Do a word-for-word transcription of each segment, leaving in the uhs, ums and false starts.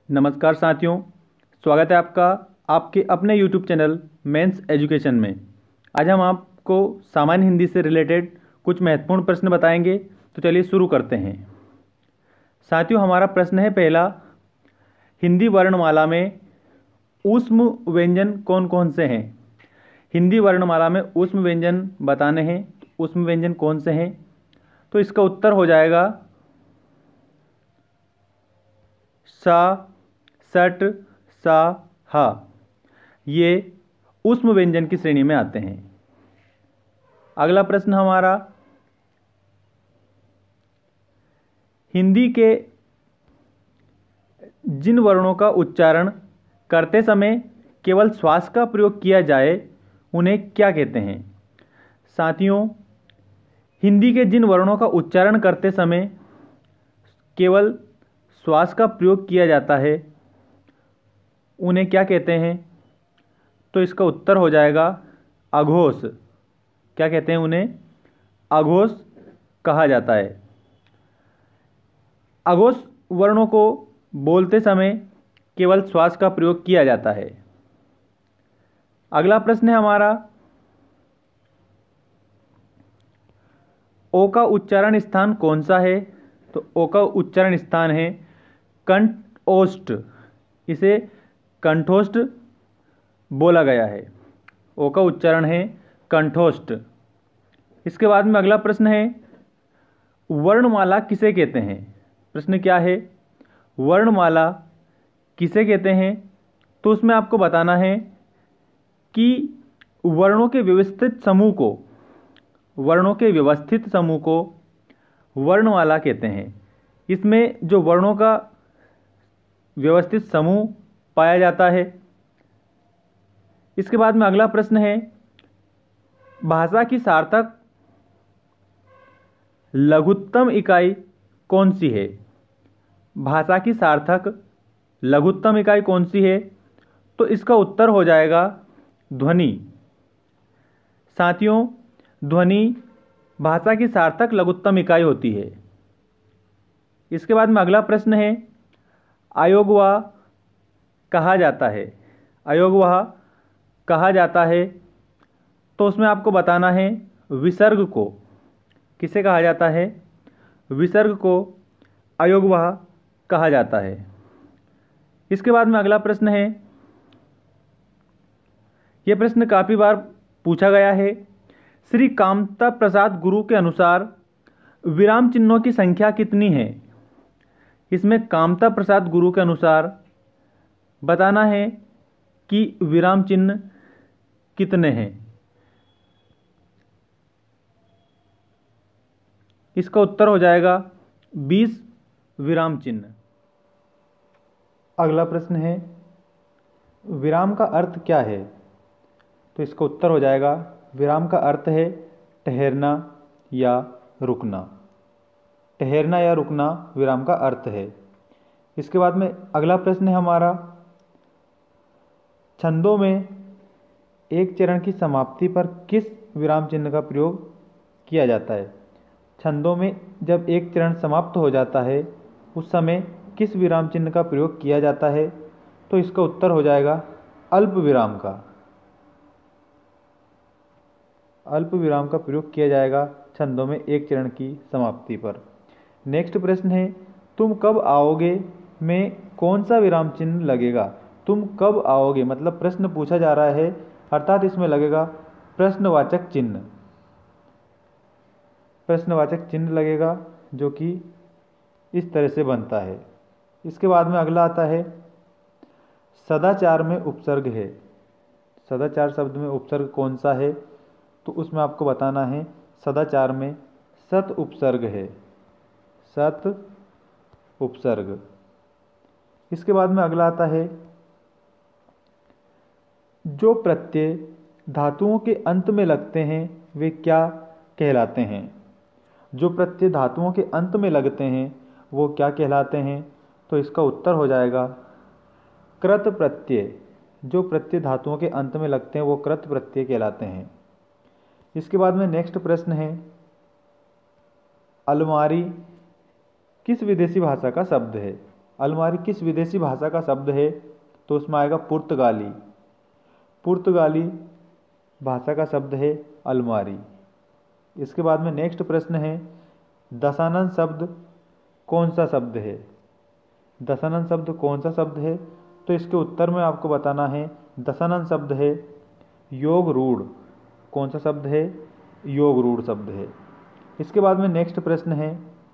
नमस्कार साथियों, स्वागत है आपका आपके अपने यूट्यूब चैनल मेंस एजुकेशन में। आज हम आपको सामान्य हिंदी से रिलेटेड कुछ महत्वपूर्ण प्रश्न बताएंगे। तो चलिए शुरू करते हैं। साथियों, हमारा प्रश्न है पहला, हिंदी वर्णमाला में ऊष्म व्यंजन कौन कौन से हैं। हिंदी वर्णमाला में ऊष्म व्यंजन बताने हैं। ऊष्म व्यंजन कौन से हैं? तो इसका उत्तर हो जाएगा सा, सट, सा, हा। ये ऊष्म व्यंजन की श्रेणी में आते हैं। अगला प्रश्न हमारा, हिंदी के जिन वर्णों का उच्चारण करते समय केवल श्वास का प्रयोग किया जाए उन्हें क्या कहते हैं? साथियों, हिंदी के जिन वर्णों का उच्चारण करते समय केवल श्वास का प्रयोग किया जाता है उन्हें क्या कहते हैं? तो इसका उत्तर हो जाएगा अघोष। क्या कहते हैं उन्हें? अघोष कहा जाता है। अघोष वर्णों को बोलते समय केवल श्वास का प्रयोग किया जाता है। अगला प्रश्न है हमारा, ओ का उच्चारण स्थान कौन सा है? तो ओ का उच्चारण स्थान है कंठोष्ठ। इसे कंठोष्ठ बोला गया है। ओ का उच्चारण है कंठोष्ठ। इसके बाद में अगला प्रश्न है, वर्णमाला किसे कहते हैं? प्रश्न क्या है? वर्णमाला किसे कहते हैं? तो उसमें आपको बताना है कि वर्णों के व्यवस्थित समूह को वर्णों के व्यवस्थित समूह को वर्णमाला कहते हैं। इसमें जो वर्णों का व्यवस्थित समूह पाया जाता है। इसके बाद में अगला प्रश्न है, भाषा की सार्थक लघुत्तम इकाई कौन सी है? भाषा की सार्थक लघुत्तम इकाई कौन सी है? तो इसका उत्तर हो जाएगा ध्वनि। साथियों, ध्वनि भाषा की सार्थक लघुत्तम इकाई होती है। इसके बाद में अगला प्रश्न है, अयोगवाह कहा जाता है। अयोगवाह कहा जाता है तो उसमें आपको बताना है विसर्ग को। किसे कहा जाता है? विसर्ग को अयोगवाह कहा जाता है। इसके बाद में अगला प्रश्न है, यह प्रश्न काफी बार पूछा गया है। श्री कामता प्रसाद गुरु के अनुसार विराम चिन्हों की संख्या कितनी है? इसमें कामता प्रसाद गुरु के अनुसार बताना है कि विराम चिन्ह कितने हैं। इसका उत्तर हो जाएगा बीस विराम चिन्ह। अगला प्रश्न है, विराम का अर्थ क्या है? तो इसका उत्तर हो जाएगा, विराम का अर्थ है ठहरना या रुकना। ठहरना या रुकना विराम का अर्थ है। इसके बाद में अगला प्रश्न है हमारा, छंदों में एक चरण की समाप्ति पर किस विराम चिन्ह का प्रयोग किया जाता है? छंदों में जब एक चरण समाप्त हो जाता है उस समय किस विराम चिन्ह का प्रयोग किया जाता है? तो इसका उत्तर हो जाएगा अल्प विराम का। अल्प विराम का प्रयोग किया जाएगा छंदों में एक चरण की समाप्ति पर। नेक्स्ट प्रश्न है, तुम कब आओगे में कौन सा विराम चिन्ह लगेगा? तुम कब आओगे मतलब प्रश्न पूछा जा रहा है, अर्थात इसमें लगेगा प्रश्नवाचक चिन्ह। प्रश्नवाचक चिन्ह लगेगा जो कि इस तरह से बनता है। इसके बाद में अगला आता है, सदाचार में उपसर्ग है। सदाचार शब्द में उपसर्ग कौन सा है? तो उसमें आपको बताना है सदाचार में सत उपसर्ग है। सत उपसर्ग। इसके बाद में अगला आता है, जो प्रत्यय धातुओं के अंत में लगते हैं वे क्या कहलाते हैं? जो प्रत्यय धातुओं के अंत में लगते हैं वो क्या कहलाते हैं? तो इसका उत्तर हो जाएगा कृत प्रत्यय। जो प्रत्यय धातुओं के अंत में लगते हैं वो कृत प्रत्यय कहलाते हैं। इसके बाद में नेक्स्ट प्रश्न है, अलमारी किस विदेशी भाषा का शब्द है? अलमारी किस विदेशी भाषा का शब्द है? तो उसमें आएगा पुर्तगाली। पुर्तगाली भाषा का शब्द है अलमारी। इसके बाद में नेक्स्ट प्रश्न है, दशानन शब्द कौन सा शब्द है? दशानन शब्द कौन सा शब्द है? तो इसके उत्तर में आपको बताना है, दशानन शब्द है योग रूढ़। कौन सा शब्द है? योग रूढ़ शब्द है। इसके बाद में नेक्स्ट प्रश्न है,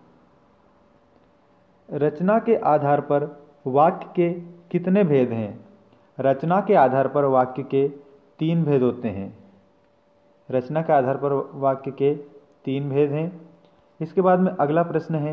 रचना के आधार पर वाक्य के कितने भेद हैं? रचना के आधार पर वाक्य के तीन भेद होते हैं। रचना के आधार पर वाक्य के तीन भेद हैं। इसके बाद में अगला प्रश्न है,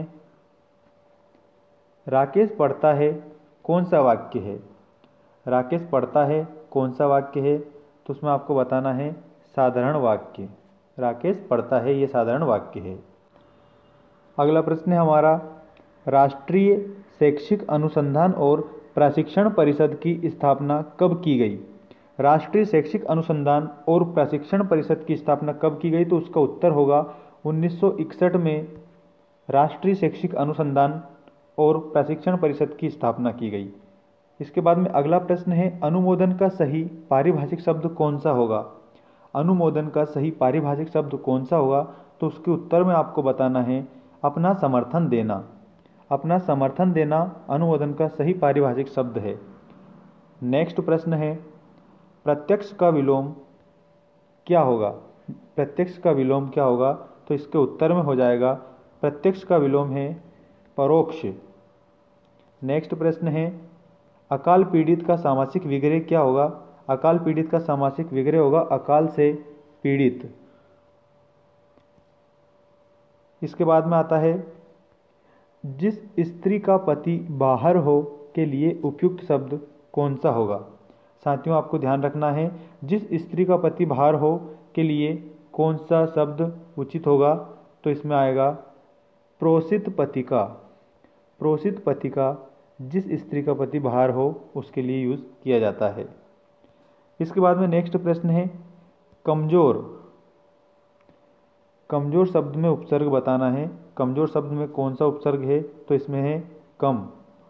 राकेश पढ़ता है कौन सा वाक्य है? राकेश पढ़ता है कौन सा वाक्य है? तो उसमें आपको बताना है साधारण वाक्य। राकेश पढ़ता है ये साधारण वाक्य है। अगला प्रश्न है हमारा, राष्ट्रीय शैक्षिक अनुसंधान और प्रशिक्षण परिषद की स्थापना कब की गई? राष्ट्रीय शैक्षिक अनुसंधान और प्रशिक्षण परिषद की स्थापना कब की गई? तो उसका उत्तर होगा उन्नीस सौ इकसठ में राष्ट्रीय शैक्षिक अनुसंधान और प्रशिक्षण परिषद की स्थापना की गई। इसके बाद में अगला प्रश्न है, अनुमोदन का सही पारिभाषिक शब्द कौन सा होगा? अनुमोदन का सही पारिभाषिक शब्द कौन सा होगा? तो उसके उत्तर में आपको बताना है अपना समर्थन देना। अपना समर्थन देना अनुमोदन का सही पारिभाषिक शब्द है। नेक्स्ट प्रश्न है, प्रत्यक्ष का विलोम क्या होगा? प्रत्यक्ष का विलोम क्या होगा? तो इसके उत्तर में हो जाएगा, प्रत्यक्ष का विलोम है परोक्ष। नेक्स्ट प्रश्न है, अकाल पीड़ित का सामासिक विग्रह क्या होगा? अकाल पीड़ित का सामासिक विग्रह होगा अकाल से पीड़ित। इसके बाद में आता है, जिस स्त्री का पति बाहर हो के लिए उपयुक्त शब्द कौन सा होगा? साथियों आपको ध्यान रखना है, जिस स्त्री का पति बाहर हो के लिए कौन सा शब्द उचित होगा? तो इसमें आएगा प्रोषित पति का। प्रोषित पति का जिस स्त्री का पति बाहर हो उसके लिए यूज किया जाता है। इसके बाद में नेक्स्ट प्रश्न है, कमजोर। कमजोर शब्द में उपसर्ग बताना है। कमजोर शब्द में कौन सा उपसर्ग है? तो इसमें है कम।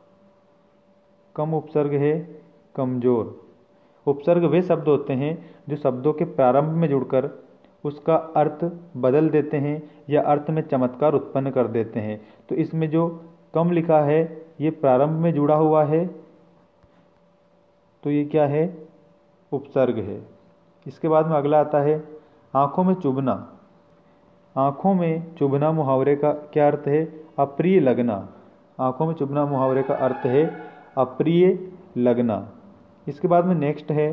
कम उपसर्ग है कमजोर। उपसर्ग वे शब्द होते हैं जो शब्दों के प्रारंभ में जुड़कर उसका अर्थ बदल देते हैं या अर्थ में चमत्कार उत्पन्न कर देते हैं। तो इसमें जो कम लिखा है ये प्रारंभ में जुड़ा हुआ है, तो ये क्या है? उपसर्ग है। इसके बाद में अगला आता है, आंखों में चुभना। आंखों में चुभना मुहावरे का क्या अर्थ है? अप्रिय लगना। आंखों में चुभना मुहावरे का अर्थ है अप्रिय लगना। इसके बाद में नेक्स्ट है,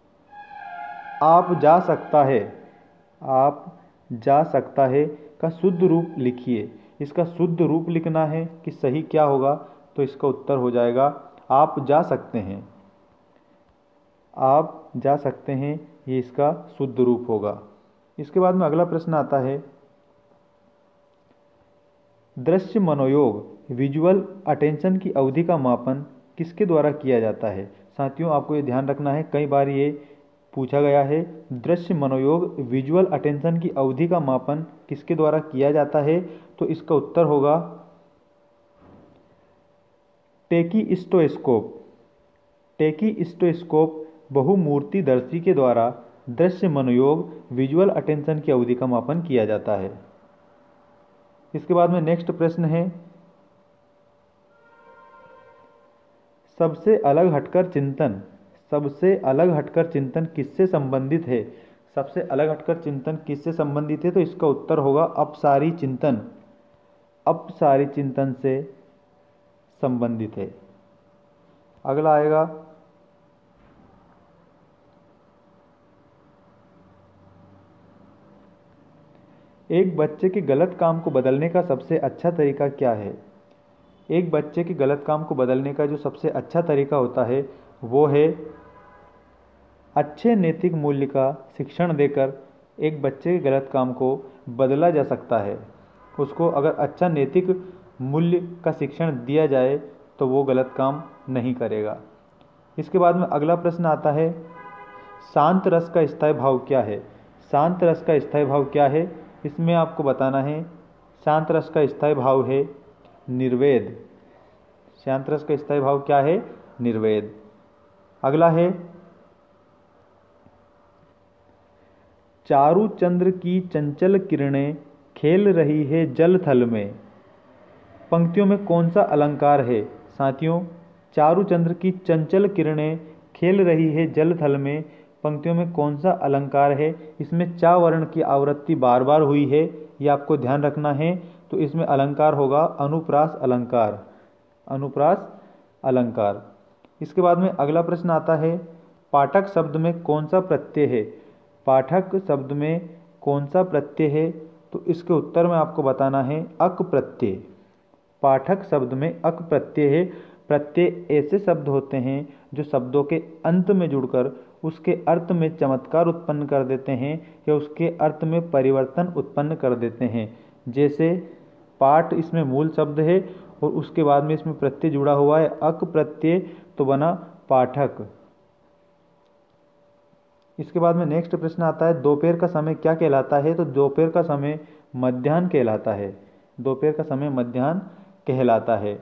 आप जा सकता है। आप जा सकता है का शुद्ध रूप लिखिए। इसका शुद्ध रूप लिखना है कि सही क्या होगा? तो इसका उत्तर हो जाएगा आप जा सकते हैं। आप जा सकते हैं ये इसका शुद्ध रूप होगा। इसके बाद में अगला प्रश्न आता है, दृश्य मनोयोग विजुअल अटेंशन की अवधि का मापन किसके द्वारा किया जाता है? साथियों आपको ये ध्यान रखना है, कई बार ये पूछा गया है, दृश्य मनोयोग विजुअल अटेंशन की अवधि का मापन किसके द्वारा किया जाता है? तो इसका उत्तर होगा टेकीस्टोस्कोप। टेकीस्टोस्कोप बहुमूर्तिदर्शी के द्वारा दृश्य मनोयोग विजुअल अटेंशन की अवधि का मापन किया जाता है। इसके बाद में नेक्स्ट प्रश्न है, सबसे अलग हटकर चिंतन। सबसे अलग हटकर चिंतन किससे संबंधित है? सबसे अलग हटकर चिंतन किससे संबंधित है? तो इसका उत्तर होगा अपसारी चिंतन। अपसारी चिंतन से संबंधित है। अगला आएगा, एक बच्चे के गलत काम को बदलने का सबसे अच्छा तरीका क्या है? एक बच्चे के गलत काम को बदलने का जो सबसे अच्छा तरीका होता है वो है अच्छे नैतिक मूल्य का शिक्षण देकर एक बच्चे के गलत काम को बदला जा सकता है। उसको अगर अच्छा नैतिक मूल्य का शिक्षण दिया जाए तो वो गलत काम नहीं करेगा। इसके बाद में अगला प्रश्न आता है, शांत रस का स्थायी भाव क्या है? शांत रस का स्थायी भाव क्या है? इसमें आपको बताना है, शांत रस का स्थायी भाव है निर्वेद। श्याम रस का स्थायी भाव क्या है? निर्वेद। अगला है चारु चंद्र की चंचल किरणें खेल रही है जल थल में, पंक्तियों में कौन सा अलंकार है? साथियों, चारु चंद्र की चंचल किरणें खेल रही है जल थल में, पंक्तियों में कौन सा अलंकार है? इसमें चा वर्ण की आवृत्ति बार बार हुई है, ये आपको ध्यान रखना है। तो इसमें अलंकार होगा अनुप्रास अलंकार, अनुप्रास अलंकार। इसके बाद में अगला प्रश्न आता है पाठक शब्द में कौन सा प्रत्यय है? पाठक शब्द में कौन सा प्रत्यय है? तो इसके उत्तर में आपको बताना है अक प्रत्यय। पाठक शब्द में अक प्रत्यय है। प्रत्यय ऐसे शब्द होते हैं जो शब्दों के अंत में जुड़कर उसके अर्थ में चमत्कार उत्पन्न कर देते हैं या उसके अर्थ में परिवर्तन उत्पन्न कर देते हैं। जैसे पाठ इसमें मूल शब्द है और उसके बाद में इसमें प्रत्यय जुड़ा हुआ है अक प्रत्यय, तो बना पाठक। इसके बाद में नेक्स्ट प्रश्न आता है दोपहर का समय क्या कहलाता है? तो दोपहर का समय मध्याह्न कहलाता है। दोपहर का समय मध्याह्न कहलाता है।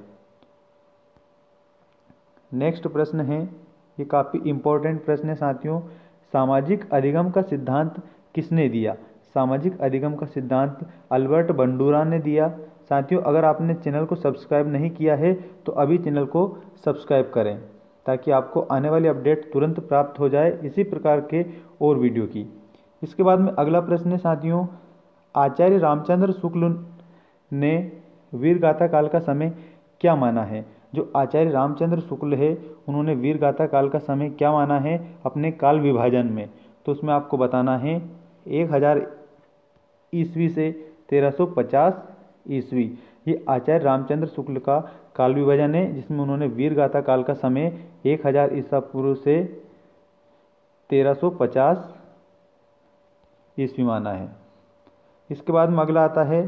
नेक्स्ट प्रश्न है, ये काफ़ी इंपॉर्टेंट प्रश्न है साथियों, सामाजिक अधिगम का सिद्धांत किसने दिया? सामाजिक अधिगम का सिद्धांत अल्बर्ट बंडूरा ने दिया। साथियों, अगर आपने चैनल को सब्सक्राइब नहीं किया है तो अभी चैनल को सब्सक्राइब करें ताकि आपको आने वाली अपडेट तुरंत प्राप्त हो जाए इसी प्रकार के और वीडियो की। इसके बाद में अगला प्रश्न है साथियों, आचार्य रामचंद्र शुक्ल ने वीरगाथा काल का समय क्या माना है? जो आचार्य रामचंद्र शुक्ल है उन्होंने वीरगाथा काल का समय क्या माना है अपने काल विभाजन में? तो उसमें आपको बताना है एक हज़ार ईस्वी से तेरह सौ पचास ईस्वी। ये आचार्य रामचंद्र शुक्ल का काल विभाजन है जिसमें उन्होंने वीरगाथा काल का समय एक हज़ार ईसा पूर्व से तेरह सौ पचास ईस्वी माना है। इसके बाद में अगला आता है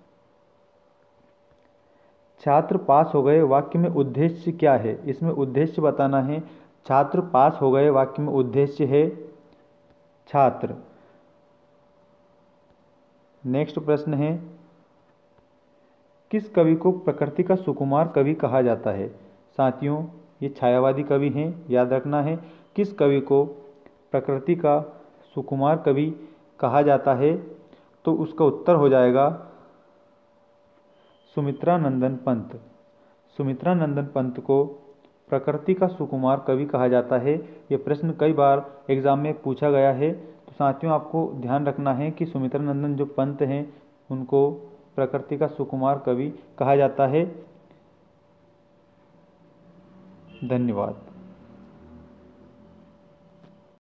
छात्र पास हो गए वाक्य में उद्देश्य क्या है? इसमें उद्देश्य बताना है। छात्र पास हो गए वाक्य में उद्देश्य है छात्र। नेक्स्ट प्रश्न है किस कवि को प्रकृति का सुकुमार कवि कहा जाता है? साथियों, ये छायावादी कवि हैं, याद रखना है। किस कवि को प्रकृति का सुकुमार कवि कहा जाता है? तो उसका उत्तर हो जाएगा सुमित्रा नंदन पंत। सुमित्रा नंदन पंत को प्रकृति का सुकुमार कवि कहा जाता है। ये प्रश्न कई बार एग्जाम में पूछा गया है। तो साथियों, आपको ध्यान रखना है कि सुमित्रा नंदन जो पंत हैं उनको प्रकृति का सुकुमार कवि कहा जाता है। धन्यवाद।